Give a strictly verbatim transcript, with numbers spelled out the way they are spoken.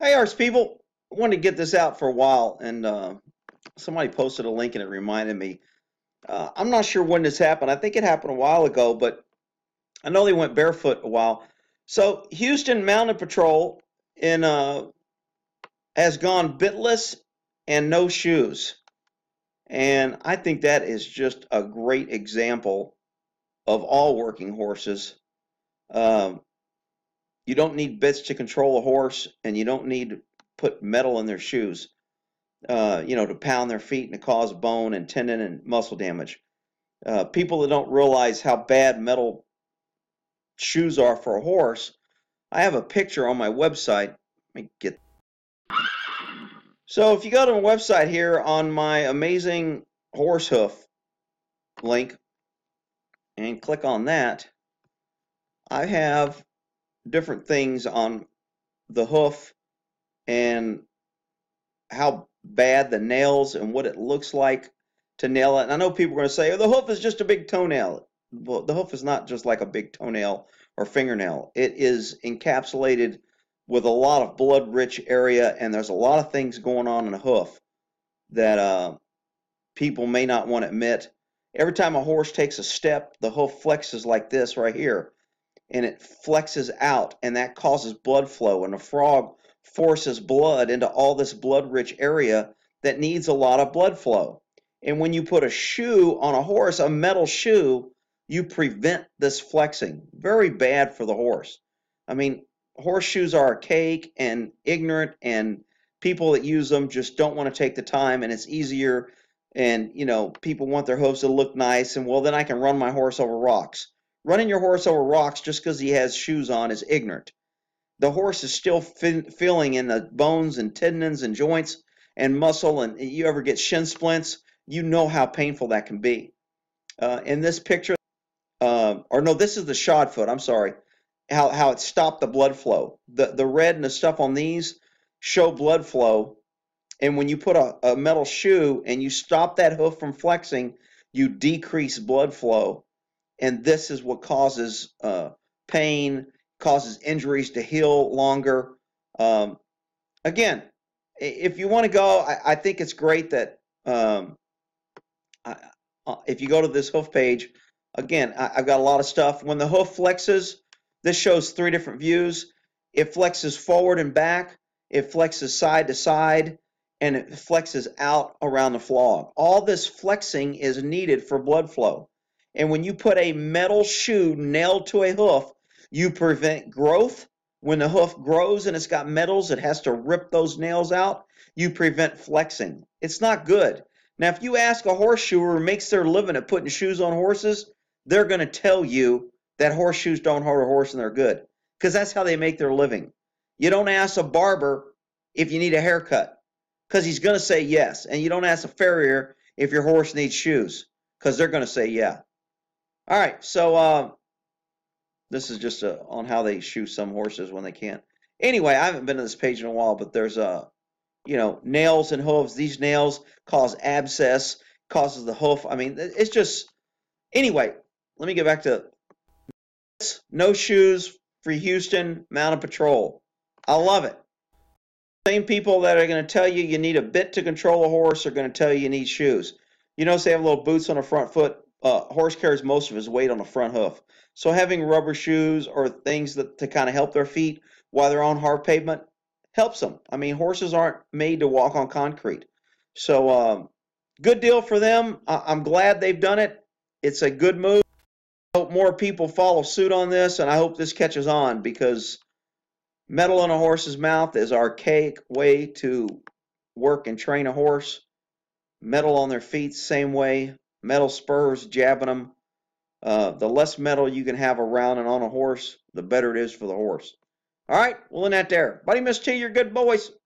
Hey, Arts people, I wanted to get this out for a while, and uh, somebody posted a link and it reminded me. Uh, I'm not sure when this happened. I think it happened a while ago, but I know they went barefoot a while. So Houston Mounted Patrol in uh, has gone bitless and no shoes, and I think that is just a great example of all working horses. Um, you don't need bits to control a horse, and you don't need to put metal in their shoes. Uh, you know, to pound their feet and to cause bone and tendon and muscle damage. Uh, people that don't realize how bad metal shoes are for a horse, I have a picture on my website. Let me get. So if you go to my website here on my amazing horse hoof link and click on that, I have different things on the hoof and how bad the nails and what it looks like to nail it. And I know people are going to say, oh, the hoof is just a big toenail. Well, the hoof is not just like a big toenail or fingernail. It is encapsulated with a lot of blood-rich area, and there's a lot of things going on in a hoof that uh, people may not want to admit. Every time a horse takes a step, the hoof flexes like this right here, and it flexes out, and that causes blood flow, and a frog forces blood into all this blood-rich area that needs a lot of blood flow. And when you put a shoe on a horse, a metal shoe, you prevent this flexing. Very bad for the horse. I mean, horseshoes are archaic and ignorant, and people that use them just don't want to take the time, and it's easier, and you know, people want their hooves to look nice, and well, then I can run my horse over rocks. Running your horse over rocks just because he has shoes on is ignorant. The horse is still feeling in the bones and tendons and joints and muscle, and you ever get shin splints, you know how painful that can be. Uh, in this picture, uh, or no, this is the shod foot, I'm sorry, how, how it stopped the blood flow. The, the red and the stuff on these show blood flow, and when you put a, a metal shoe and you stop that hoof from flexing, you decrease blood flow. And this is what causes uh, pain, causes injuries to heal longer. Um, again, if you want to go, I, I think it's great that um, I, uh, if you go to this hoof page, again, I, I've got a lot of stuff. When the hoof flexes, this shows three different views. It flexes forward and back, it flexes side to side, and it flexes out around the flog. All this flexing is needed for blood flow. And when you put a metal shoe nailed to a hoof, you prevent growth. When the hoof grows and it's got metals, it has to rip those nails out. You prevent flexing. It's not good. Now, if you ask a horseshoer who makes their living at putting shoes on horses, they're going to tell you that horseshoes don't hurt a horse and they're good, because that's how they make their living. You don't ask a barber if you need a haircut, because he's going to say yes. And you don't ask a farrier if your horse needs shoes, because they're going to say yeah. All right, so uh, this is just a, on how they shoe some horses when they can't. Anyway, I haven't been to this page in a while, but there's a, you know, nails and hooves. These nails cause abscess, causes the hoof. I mean, it's just, anyway, let me get back to no shoes for Houston Mounted Patrol. I love it. Same people that are going to tell you you need a bit to control a horse are going to tell you you need shoes. You notice they have little boots on the front foot. Uh, horse carries most of his weight on the front hoof. So having rubber shoes or things that to kind of help their feet while they're on hard pavement helps them. I mean, horses aren't made to walk on concrete. So um, good deal for them. I I'm glad they've done it. It's a good move. I hope more people follow suit on this, and I hope this catches on, because metal in a horse's mouth is an archaic way to work and train a horse. Metal on their feet, same way. Metal spurs, jabbing them. Uh, the less metal you can have around and on a horse, the better it is for the horse. All right, well, in that there. Buddy Miss T, you're good boys.